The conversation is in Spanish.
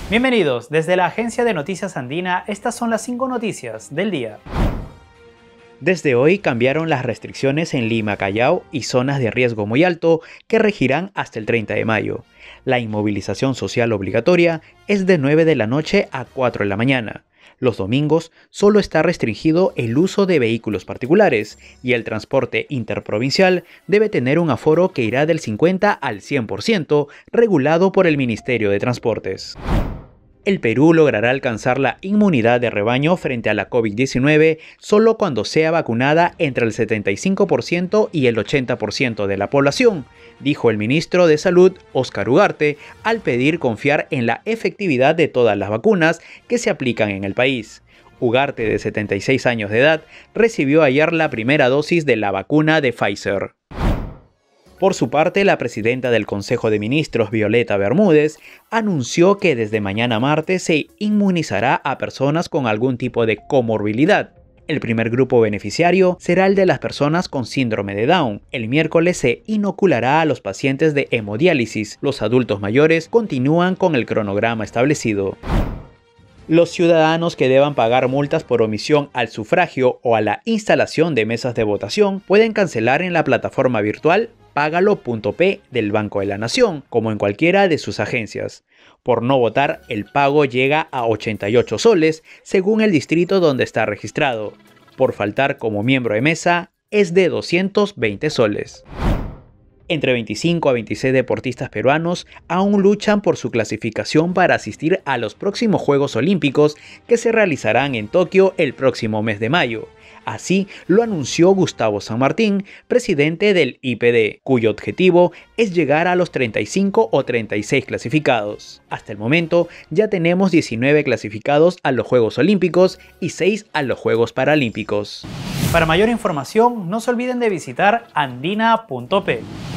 Bienvenidos, desde la Agencia de Noticias Andina, estas son las 5 noticias del día. Desde hoy cambiaron las restricciones en Lima, Callao y zonas de riesgo muy alto que regirán hasta el 30 de mayo. La inmovilización social obligatoria es de 9 de la noche a 4 de la mañana. Los domingos solo está restringido el uso de vehículos particulares y el transporte interprovincial debe tener un aforo que irá del 50 al 100%, regulado por el Ministerio de Transportes. El Perú logrará alcanzar la inmunidad de rebaño frente a la COVID-19 solo cuando sea vacunada entre el 75% y el 80% de la población, dijo el ministro de Salud, Óscar Ugarte, al pedir confiar en la efectividad de todas las vacunas que se aplican en el país. Ugarte, de 76 años de edad, recibió ayer la primera dosis de la vacuna de Pfizer. Por su parte, la presidenta del Consejo de Ministros, Violeta Bermúdez, anunció que desde mañana martes se inmunizará a personas con algún tipo de comorbilidad. El primer grupo beneficiario será el de las personas con síndrome de Down. El miércoles se inoculará a los pacientes de hemodiálisis. Los adultos mayores continúan con el cronograma establecido. Los ciudadanos que deban pagar multas por omisión al sufragio o a la instalación de mesas de votación pueden cancelar en la plataforma virtual Págalo.p del Banco de la Nación, como en cualquiera de sus agencias. Por no votar, el pago llega a 88 soles, según el distrito donde está registrado. Por faltar como miembro de mesa, es de 220 soles. Entre 25 a 26 deportistas peruanos aún luchan por su clasificación para asistir a los próximos Juegos Olímpicos que se realizarán en Tokio el próximo mes de mayo. Así lo anunció Gustavo San Martín, presidente del IPD, cuyo objetivo es llegar a los 35 o 36 clasificados. Hasta el momento ya tenemos 19 clasificados a los Juegos Olímpicos y 6 a los Juegos Paralímpicos. Para mayor información, no se olviden de visitar andina.p.